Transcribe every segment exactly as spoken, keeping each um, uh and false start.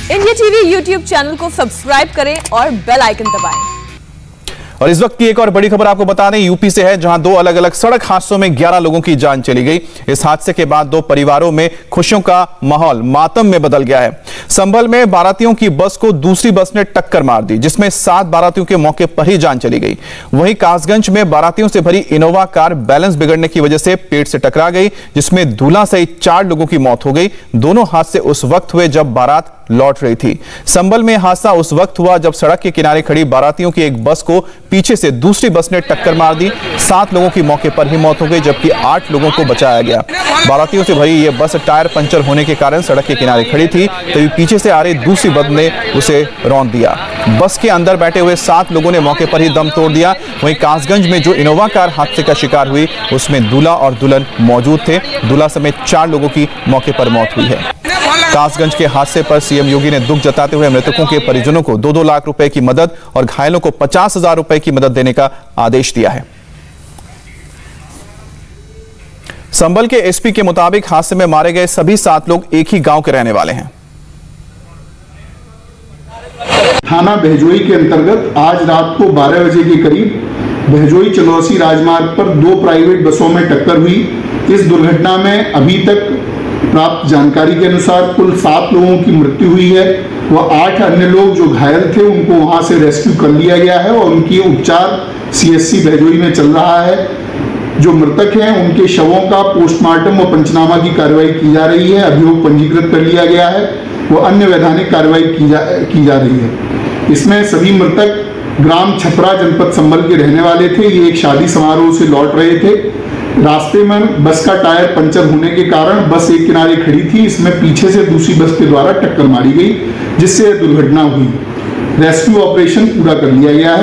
India TV YouTube channel को subscribe करें और बेल आइकन दबाएं। और इस वक्त की एक और बड़ी खबर आपको बता दें, यूपी से है, जहां दो अलग अलग सड़क हादसों में ग्यारह लोगों की जान चली गई। इस हादसे के बाद दो परिवारों में खुशियों का माहौल मातम में बदल गया है। संभल में बारातियों की बस को दूसरी बस ने टक्कर मार दी, जिसमें सात बारातियों के मौके पर ही जान चली गई। वहीं कासगंज में बारातियों से भरी इनोवा कार बैलेंस बिगड़ने की वजह से पेड़ से टकरा गई, जिसमें दूल्हा सहित चार लोगों की मौत हो गई। दोनों हादसे उस वक्त हुए जब बारात लौट रही थी। संभल में हादसा उस वक्त हुआ जब सड़क के किनारे खड़ी बारातियों की एक बस को पीछे से दूसरी बस ने टक्कर मार दी। सात लोगों की मौके पर ही मौत हो गई, जबकि आठ लोगों को बचाया गया। बारातियों से भरी यह बस टायर पंचर होने के कारण सड़क के किनारे खड़ी थी, तभी पीछे से आ रही दूसरी बस ने उसे रौंद दिया। बस के अंदर बैठे हुए सात लोगों ने मौके पर ही दम तोड़ दिया। वहीं कासगंज में जो इनोवा कार हादसे का शिकार हुई, उसमें दूल्हा और दुल्हन मौजूद थे। दूल्हा समेत चार लोगों की मौके पर मौत हुई है। कासगंज के हादसे पर सीएम योगी ने दुख जताते हुए मृतकों के परिजनों को दो दो लाख रुपए की मदद और घायलों को पचास हजार रुपए की मदद देने का आदेश दिया है। संभल के एसपी के मुताबिक हादसे में मारे गए सभी सात लोग एक ही गांव के रहने वाले हैं। थाना बहजोई के अंतर्गत आज रात को बारह बजे के करीब बहजोई चलौसी राजमार्ग पर दो प्राइवेट बसों में टक्कर हुई। इस दुर्घटना में अभी तक प्राप्त जानकारी के अनुसार कुल सात लोगों की मृत्यु हुई है। वह आठ अन्य लोग जो घायल थे उनको वहां से रेस्क्यू कर लिया गया है और उनकी उपचार सीएससी बहजोई में चल रहा है। जो मृतक हैं उनके शवों का पोस्टमार्टम और पंचनामा की कार्रवाई की जा रही है। अभियोग पंजीकृत कर लिया गया है। वह अन्य वैधानिक कार्रवाई की जा की जा रही है। इसमें सभी मृतक ग्राम छपरा जनपद संभल के रहने वाले थे। ये एक शादी समारोह से लौट रहे थे। रास्ते में बस का टायर पंचर होने के कारण बस एक किनारे खड़ी थी। इसमें पीछे से दूसरी बस के द्वारा टक्कर मारी गई, जिससे दुर्घटना हुई। रेस्क्यू ऑपरेशन पूरा कर लिया गया है।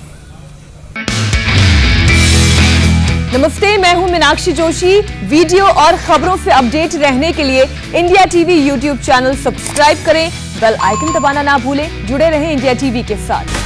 नमस्ते, मैं हूं मीनाक्षी जोशी। वीडियो और खबरों से अपडेट रहने के लिए India TV YouTube channel subscribe करें, बेल आइकन दबाना ना भूलें। जुड़े रहें इंडिया टीवी के साथ।